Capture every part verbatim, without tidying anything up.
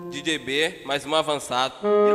D J B, mais um avançado.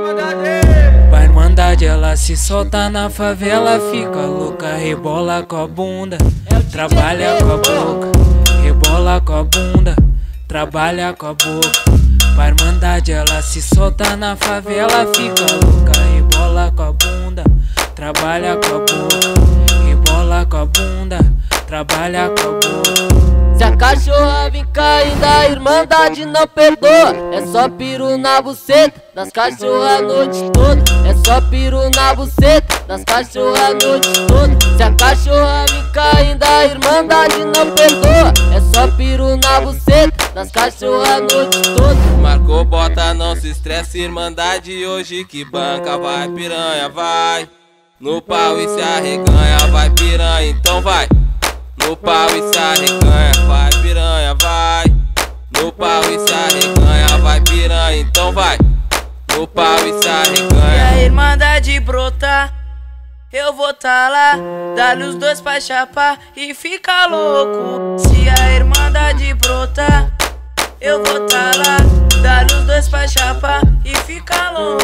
A Irmandade ela se solta na favela, fica louca, rebola com a bunda, trabalha com a boca, rebola com a bunda, trabalha com a boca. A Irmandade ela se solta na favela, fica louca, rebola com a bunda, trabalha com a boca, rebola com a bunda, trabalha com a boca. Se a cachorra vem caindo, a Irmandade não perdoa. É só piru na buceta, das cachorras a noite toda. É só piru na buceta, das cachorras a noite toda. Se a cachorra vem caindo, a Irmandade não perdoa. É só piru na buceta, das cachorras a noite toda. Marcou, bota, não se estresse, Irmandade hoje que banca. Vai piranha, vai no pau e se arreganha. Vai piranha, então vai no pau e se arreganha. Vai piranha, vai no pau e se arreganha. Vai piranha, então vai no pau e se arreganha. E a Irmandade brota, eu vou tá lá, dá-lhe os dois pra chapar e fica louco. Se a Irmandade brota, eu vou tá lá, dá-lhe os dois pra chapar e fica louco.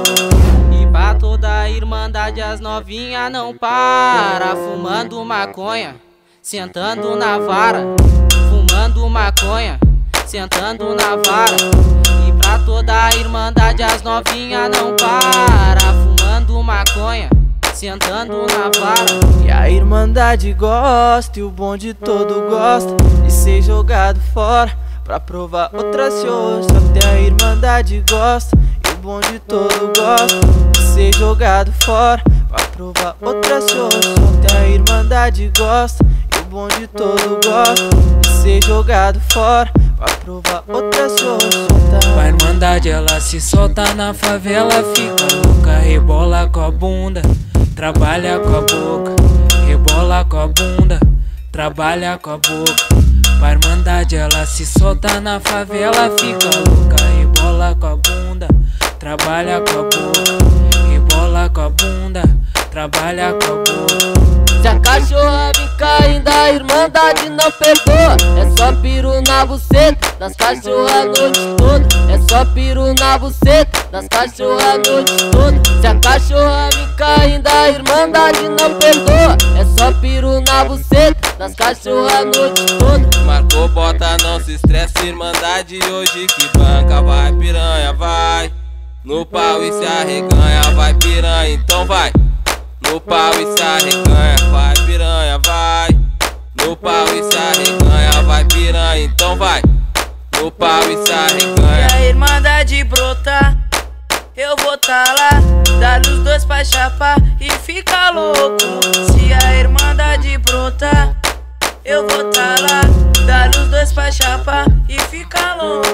E pra toda a Irmandade as novinha não para, fumando maconha, sentando na vara, fumando maconha, sentando na vara. E pra toda a Irmandade as novinha não para, fumando maconha, sentando na vara. E a Irmandade gosta e o bonde todo gosta de ser jogado fora pra provar outras shows. Até a Irmandade gosta e o bonde todo gosta de ser jogado fora pra provar outras shows. Até a Irmandade gosta e o bonde todo gosta de ser jogado fora pra provar outras shows. A Irmandade ela se solta na favela, fica louca, rebola com a bunda, trabalha com a boca, rebola com a bunda, trabalha com a boca. A Irmandade ela se solta na favela, fica louca, rebola com a bunda, trabalha com a boca, rebola com a bunda, trabalha com a boca. Se a cachorra vem caindo, a Irmandade não perdoa. É só piru na buceta, das cachorras a noite toda. É só piru na buceta, das cachorras a noite toda. Se a cachorra vem caindo, a Irmandade não perdoa. É só piru na buceta, das cachorras a noite toda. Marcou, bota, não se estresse, Irmandade hoje que banca. Vai piranha, vai no pau e se arreganha. Vai piranha, então vai no pau e se arreganha. Vai piranha, vai no pau e se arreganha. Vai piranha, então vai no pau e se arreganha. E a Irmandade brota, eu vou tá lá, dá-lhe os dois pra chapar e fica louco. Se a Irmandade brota, eu vou tá lá, dá-lhe os dois pra chapar e fica louco.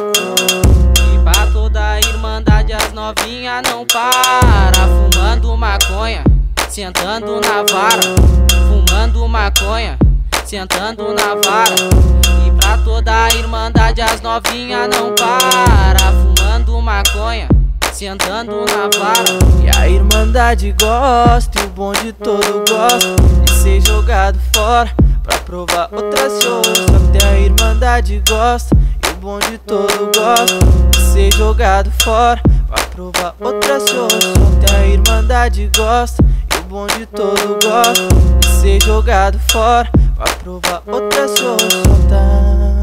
E pra toda a Irmandade as novinha não para, fumando maconha, sentando na vara, fumando maconha, sentando na vara. E pra toda a Irmandade as novinha não para, fumando maconha, sentando na vara. E a Irmandade gosta e o bonde todo gosta de ser jogado fora pra provar outras shows. Até a Irmandade gosta e o bonde todo gosta de ser jogado fora pra provar outras shows. Até a Irmandade gosta e o bonde todo gosta de ser jogado fora pra provar outras shows.